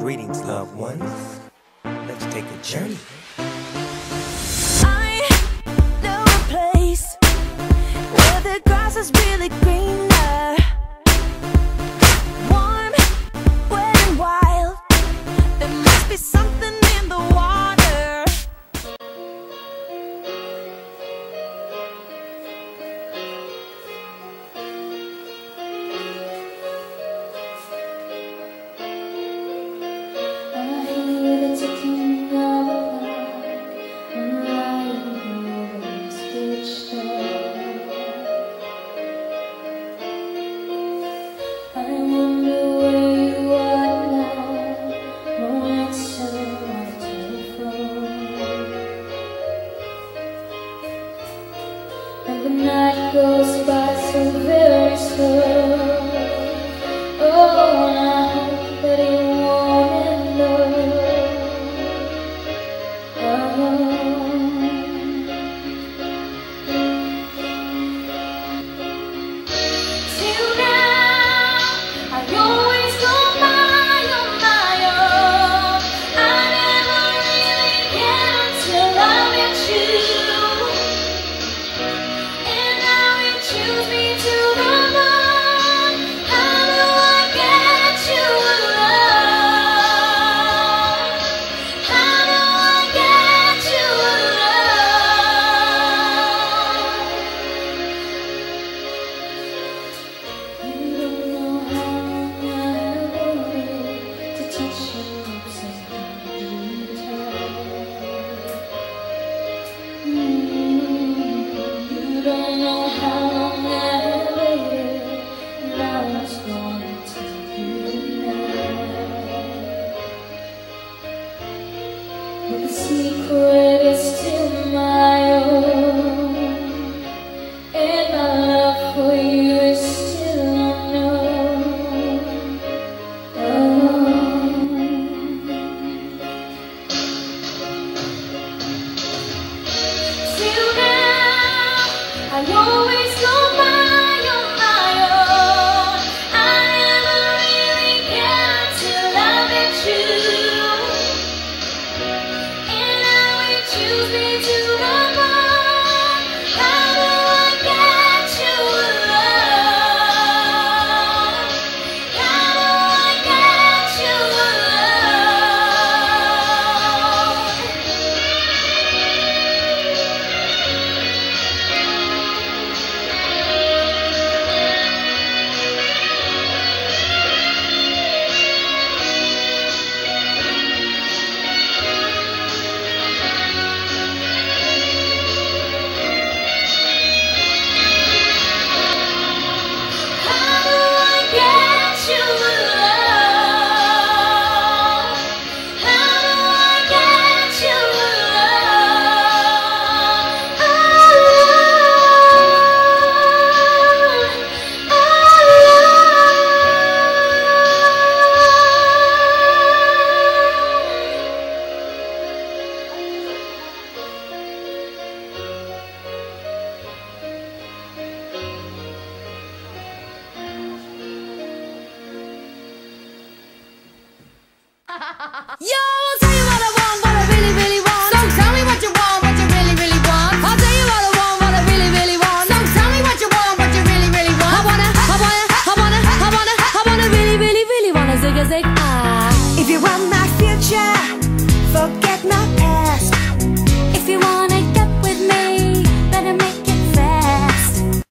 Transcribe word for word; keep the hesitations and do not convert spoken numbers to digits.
Greetings, loved ones. Let's take a journey. I know a place where the grass is really greener, warm, wet and wild. There must be something in the water. I hear the ticking of a clock, I'm lying over stitched up. I wonder where you are now, no answer on the telephone. And the night goes by so very slow. Oh, and I hope that you won't end up. Oh. Till now, I always go by on my own. I never really cared till I met you. And now you choose me to the moon. How do I get you alone? How do I get you alone? You don't know how long I have waited to touch your lips and hold you tight. Mm, You don't know how long I have waited, and I was gonna tell you tonight. But the secret is still my own, and my love for you is still unknown. Oh. Till now, I always go by on my own. I never really cared till I met you. And now you choose me to the moon. How do I get you alone? How do I get you alone? How do I get you alone? How do I get you Yo, I'll tell you what I want, what I really, really want. So tell me what you want, what you really, really want. I'll tell you what I want, what I really, really want. So tell me what you want, what you really, really want. I wanna, I wanna, I wanna, I wanna, I wanna really, really, really wanna zig a zig ah. If you want